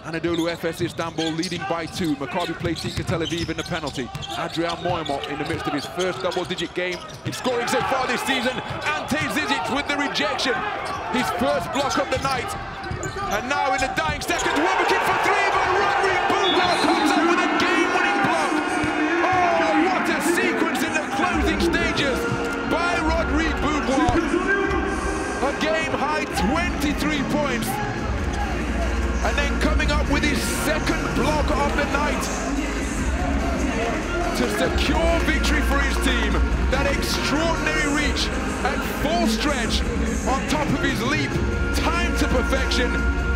Anadolu Efes Istanbul leading by 2. Maccabi play Tel Aviv in the penalty. Adrian Moimo in the midst of his first double-digit game in scoring so far this season. Ante Zizic with the rejection. His first block of the night. And now in the dying seconds, Wilbekin for 3, but Rodrigue Beaubois comes up with a game-winning block. Oh, what a sequence in the closing stages by Rodrigue Beaubois. A game-high 23 points. And then coming up with his second block of the night to secure victory for his team. That extraordinary reach at full stretch on top of his leap, timed to perfection.